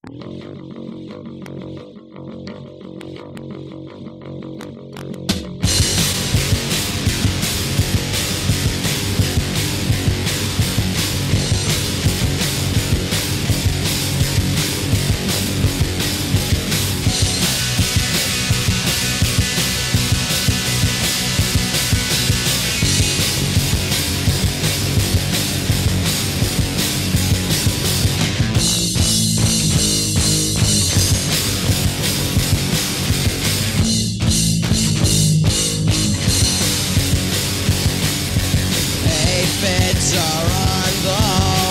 Aphids are on the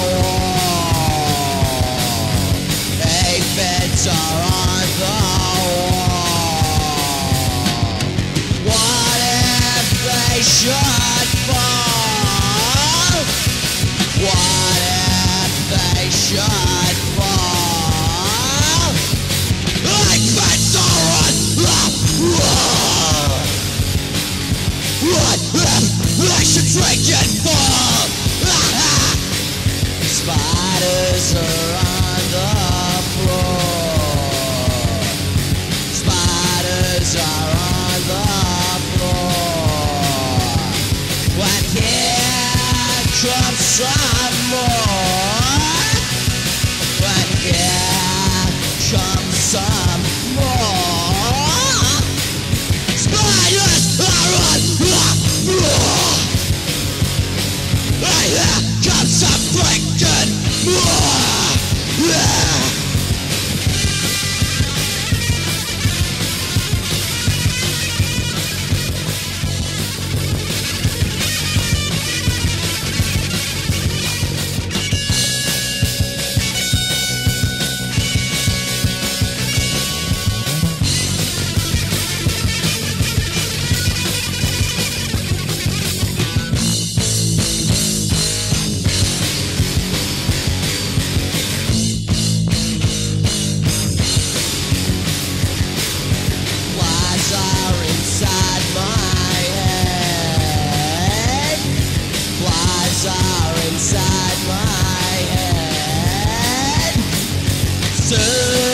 wall. Aphids are on the wall. What if they should fall? What if they should fall? Aphids are on the wall. What if they should drink and fall? Spiders are on the floor. Spiders are on the floor. When here comes some more. When here comes some more. Spiders are on the floor. Here comes some freaking more. Flies are inside my head. Flies are inside my head.